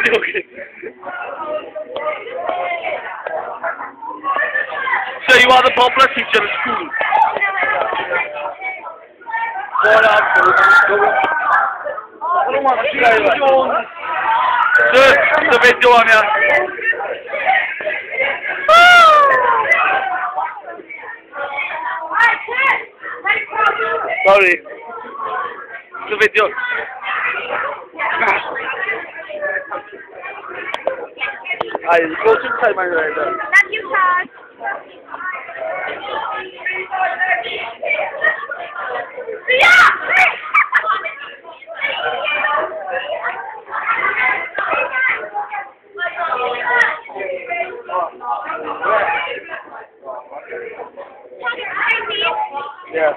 Okay. So you are the popular teacher at school. Sir, video on ya. Sorry. The video. I go inside my rider. Love you, Todd. Yeah.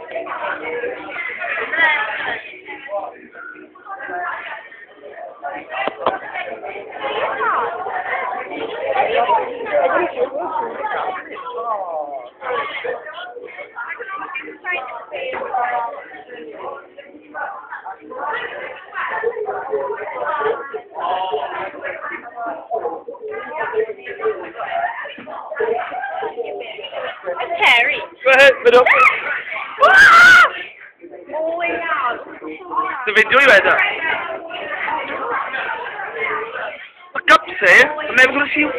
Terry. Go ahead, video. Oh, yeah. The video you had. Look up, say. I'm never gonna see you.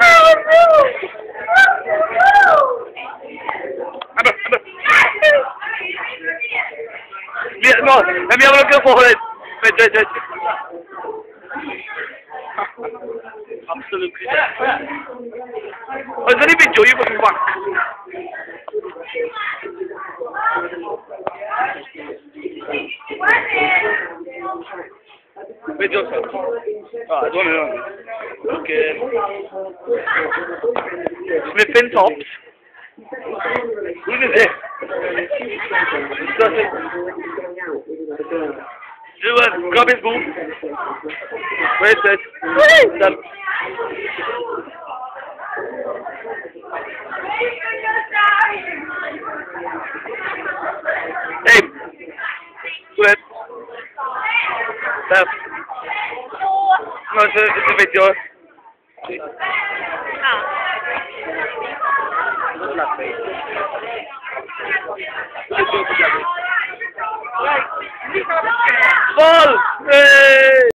Yeah, no, let me have a look at your forehead. Wait. Absolutely. Oh, is there any video you can back? Video, sir. Ah, I don't know. Okay. Sniffing tops. Who is it? Grab his boob. Wait, done. Hey, go ahead. Left. No, it's a video. Ball! Hey!